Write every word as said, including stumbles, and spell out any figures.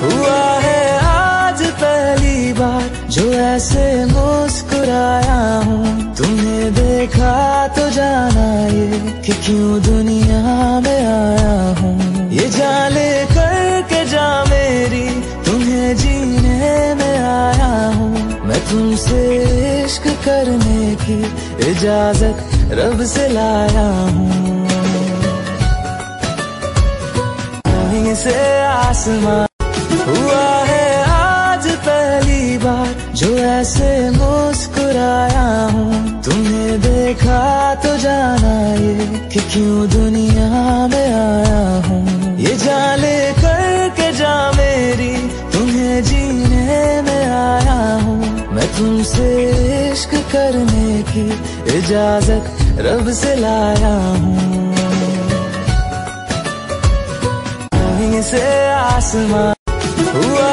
हुआ है आज पहली बार जो ऐसे मुस्कुराया हूँ। तुम्हें देखा तो जाना ये कि क्यों दुनिया में आया हूँ। ये जाने करके जा मेरी तुम्हें जीने में आया हूँ। मैं तुमसे इश्क करने की इजाजत रब से लाया हूँ। वहीं से आसमां हुआ है आज पहली बार जो ऐसे मुस्कुराया हूँ। तुम्हें देखा तो जाना ये कि क्यों दुनिया में आया हूँ। ये जाने करके जा मेरी तुम्हें जीने में आया हूँ। मैं तुमसे इश्क करने की इजाजत रब से लाया हूँ। वहीं से आसमां हुआ